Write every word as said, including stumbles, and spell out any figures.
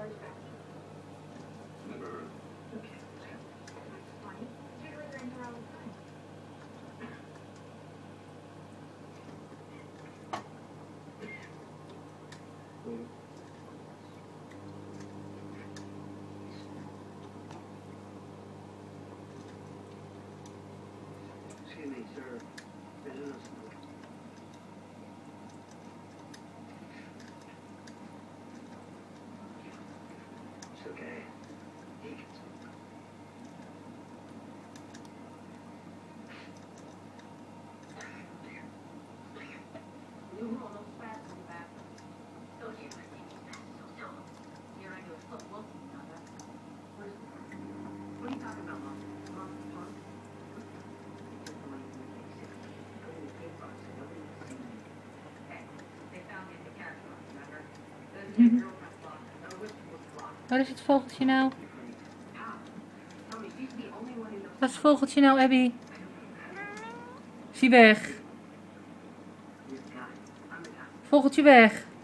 Never heard. Excuse me, sir. Business. It's okay. He can smoke. You roll those fast in the back. So you must think it's fast, so so. You're into a foot walking, not that. What is What are you talking about, Mom? Mom, Mom? Just the way you make sick. Go to the big box and nobody will see you. Hey, they found you in the cash box, remember? Those are your girlfriend's box. No which was blocked. Wat is het vogeltje nou? How? Tell me, she's the only one who knows. Wat is het vogeltje nou, Abby? Is hij weg? This guy. I'm the guy. Vogeltje weg.